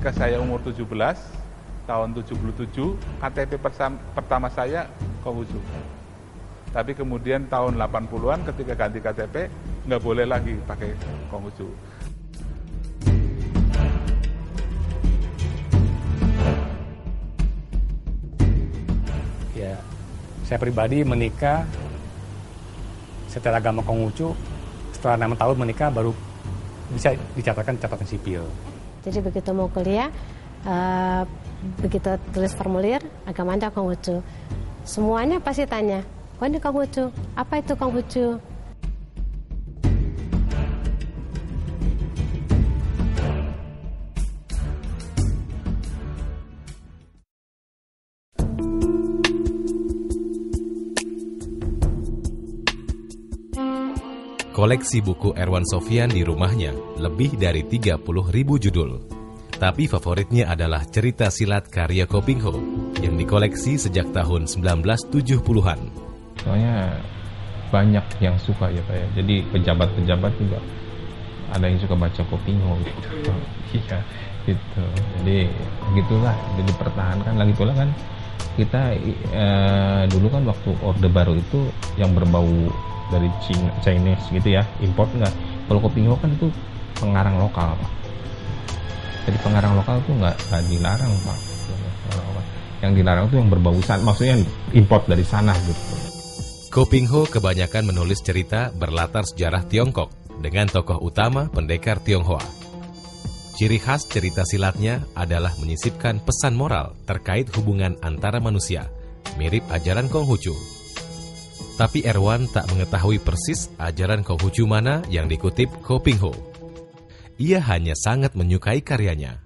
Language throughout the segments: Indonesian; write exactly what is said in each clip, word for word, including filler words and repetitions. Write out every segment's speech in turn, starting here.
ketika saya umur tujuh belas, tahun tujuh puluh tujuh, K T P pertama saya Konghucu. Tapi kemudian tahun delapan puluhan ketika ganti K T P, nggak boleh lagi pakai Konghucu. Ya, saya pribadi menikah setelah agama Konghucu, setelah enam tahun menikah baru bisa dicatatkan catatan sipil. Jadi begitu mau kuliah, uh, begitu tulis formulir, agama Anda Konghucu. Semuanya pasti tanya, oh ini Konghucu, apa itu Konghucu? Koleksi buku Erwan Sofyan di rumahnya lebih dari tiga puluh ribu judul. Tapi favoritnya adalah cerita silat karya Kopingho yang dikoleksi sejak tahun sembilan belas tujuh puluhan. Soalnya banyak yang suka ya Pak ya. Jadi pejabat-pejabat juga ada yang suka baca Kopingho gitu. Iya gitu. Jadi begitulah, jadi pertahankan lagi pula kan kita eh, dulu kan waktu Orde Baru itu yang berbau dari Cina, Chinese gitu ya, import enggak. Kalau Kopingho kan itu pengarang lokal Pak. Jadi pengarang lokal tuh nggak nggak dilarang Pak. Yang dilarang itu yang berbau sana, maksudnya import dari sana gitu. Kopingho kebanyakan menulis cerita berlatar sejarah Tiongkok dengan tokoh utama pendekar Tionghoa. Ciri khas cerita silatnya adalah menyisipkan pesan moral terkait hubungan antara manusia, mirip ajaran Konghucu. Tapi Erwan tak mengetahui persis ajaran Konghucu mana yang dikutip Kopingho. Ia hanya sangat menyukai karyanya.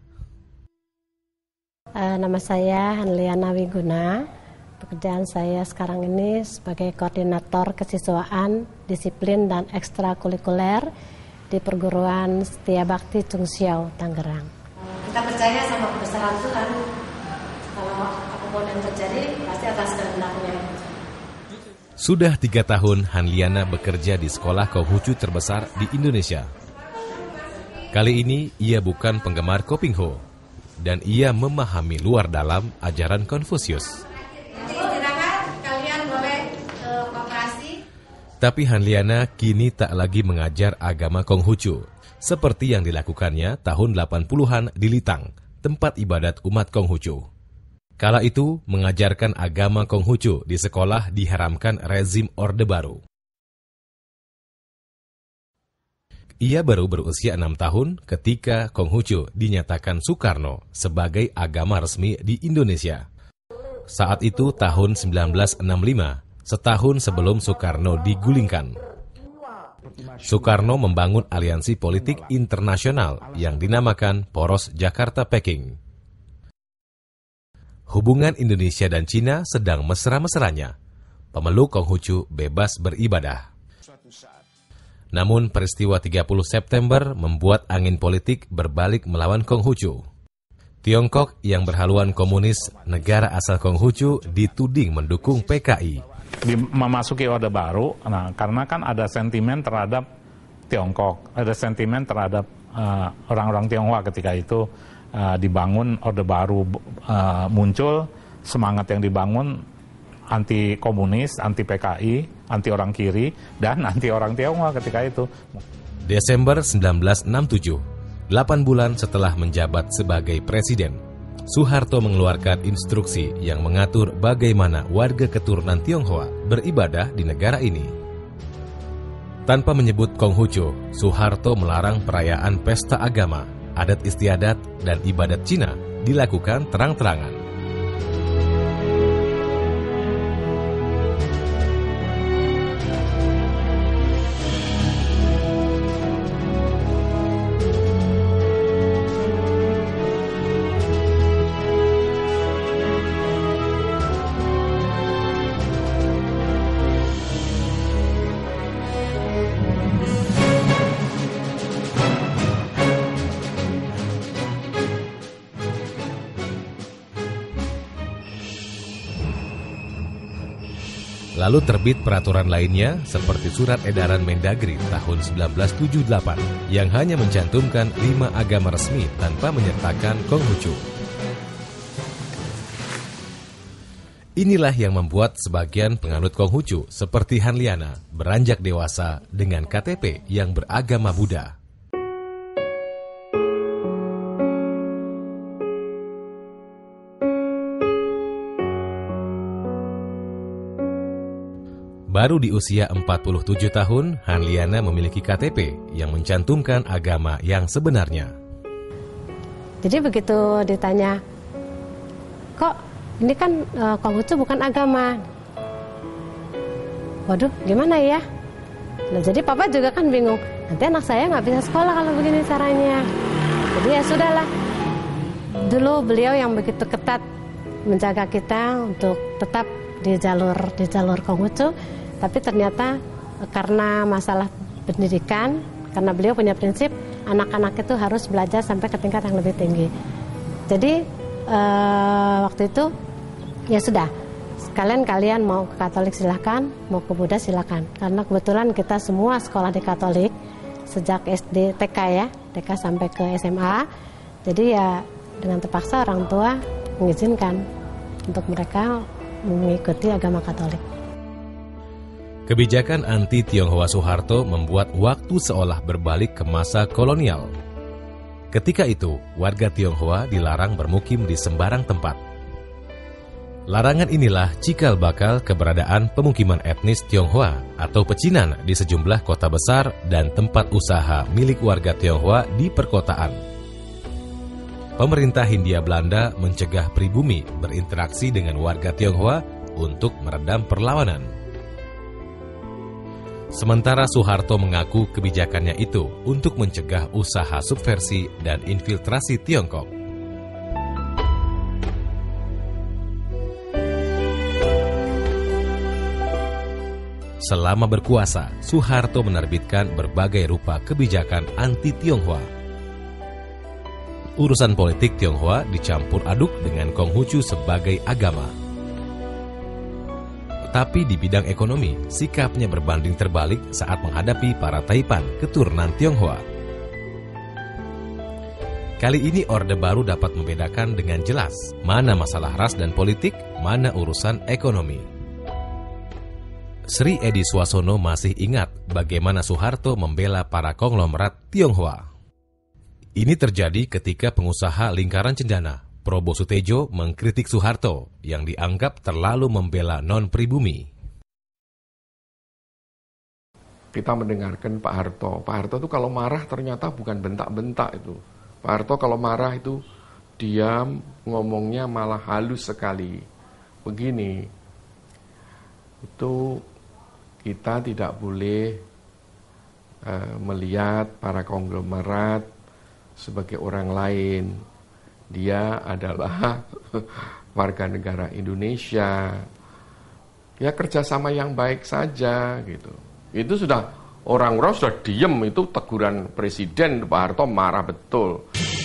Uh, nama saya Hanliana Wiguna. Pekerjaan saya sekarang ini sebagai koordinator kesiswaan, disiplin dan ekstrakurikuler di perguruan Setia Bakti Chungxiao, Tangerang. Kita percaya sama kebesaran Tuhan. Kalau apapun yang terjadi pasti atas kehendaknya. Sudah tiga tahun Hanliana bekerja di sekolah Konghucu terbesar di Indonesia. Kali ini ia bukan penggemar Kopingho, dan ia memahami luar dalam ajaran Konfusius. Tapi Hanliana kini tak lagi mengajar agama Konghucu, seperti yang dilakukannya tahun delapan puluhan di Litang, tempat ibadat umat Konghucu. Kala itu, mengajarkan agama Konghucu di sekolah diharamkan rezim Orde Baru. Ia baru berusia enam tahun ketika Konghucu dinyatakan Soekarno sebagai agama resmi di Indonesia. Saat itu tahun sembilan belas enam puluh lima, setahun sebelum Soekarno digulingkan. Soekarno membangun aliansi politik internasional yang dinamakan Poros Jakarta-Peking. Hubungan Indonesia dan Cina sedang mesra-mesranya. Pemeluk Konghucu bebas beribadah. Namun peristiwa tiga puluh September membuat angin politik berbalik melawan Konghucu. Tiongkok yang berhaluan komunis, negara asal Konghucu, dituding mendukung P K I. Di memasuki Orde Baru, nah karena kan ada sentimen terhadap Tiongkok, ada sentimen terhadap uh, orang-orang Tionghoa ketika itu uh, dibangun Orde Baru uh, muncul, semangat yang dibangun anti komunis, anti P K I, anti orang kiri, dan anti orang Tionghoa ketika itu. Desember sembilan belas enam puluh tujuh, delapan bulan setelah menjabat sebagai presiden, Soeharto mengeluarkan instruksi yang mengatur bagaimana warga keturunan Tionghoa beribadah di negara ini. Tanpa menyebut Konghucu, Soeharto melarang perayaan pesta agama, adat istiadat, dan ibadat Cina dilakukan terang-terangan. Lalu terbit peraturan lainnya seperti Surat Edaran Mendagri tahun seribu sembilan ratus tujuh puluh delapan yang hanya mencantumkan lima agama resmi tanpa menyertakan Konghucu. Inilah yang membuat sebagian penganut Konghucu seperti Han Liana beranjak dewasa dengan K T P yang beragama Buddha. Baru di usia empat puluh tujuh tahun, Han Liana memiliki K T P yang mencantumkan agama yang sebenarnya. Jadi begitu ditanya, kok ini kan uh, Konghucu bukan agama. Waduh, gimana ya? Nah, jadi papa juga kan bingung. Nanti anak saya nggak bisa sekolah kalau begini caranya. Jadi ya sudahlah. Dulu beliau yang begitu ketat menjaga kita untuk tetap di jalur di jalur Konghucu. Tapi ternyata karena masalah pendidikan, karena beliau punya prinsip anak-anak itu harus belajar sampai ke tingkat yang lebih tinggi. Jadi uh, waktu itu ya sudah, sekalian kalian mau ke Katolik silahkan, mau ke Buddha silahkan. Karena kebetulan kita semua sekolah di Katolik, sejak S D, T K ya, T K sampai ke S M A. Jadi ya dengan terpaksa orang tua mengizinkan untuk mereka mengikuti agama Katolik. Kebijakan anti-Tionghoa Soeharto membuat waktu seolah berbalik ke masa kolonial. Ketika itu, warga Tionghoa dilarang bermukim di sembarang tempat. Larangan inilah cikal bakal keberadaan pemukiman etnis Tionghoa atau pecinan di sejumlah kota besar dan tempat usaha milik warga Tionghoa di perkotaan. Pemerintah Hindia Belanda mencegah pribumi berinteraksi dengan warga Tionghoa untuk meredam perlawanan. Sementara Soeharto mengaku kebijakannya itu untuk mencegah usaha subversi dan infiltrasi Tiongkok. Selama berkuasa, Soeharto menerbitkan berbagai rupa kebijakan anti-Tionghoa. Urusan politik Tionghoa dicampur aduk dengan Konghucu sebagai agama. Tapi di bidang ekonomi, sikapnya berbanding terbalik saat menghadapi para Taipan keturunan Tionghoa. Kali ini Orde Baru dapat membedakan dengan jelas mana masalah ras dan politik, mana urusan ekonomi. Sri Edi Suasono masih ingat bagaimana Soeharto membela para konglomerat Tionghoa. Ini terjadi ketika pengusaha lingkaran cendana, Probo Sutejo, mengkritik Soeharto yang dianggap terlalu membela non-pribumi. Kita mendengarkan Pak Harto. Pak Harto itu kalau marah ternyata bukan bentak-bentak itu. Pak Harto kalau marah itu diam, ngomongnya malah halus sekali. Begini, itu kita tidak boleh uh, melihat para konglomerat sebagai orang lain. Dia adalah warga negara Indonesia. Ya kerjasama yang baik saja gitu. Itu sudah orang-orang sudah diem, itu teguran presiden. Pak Harto marah betul.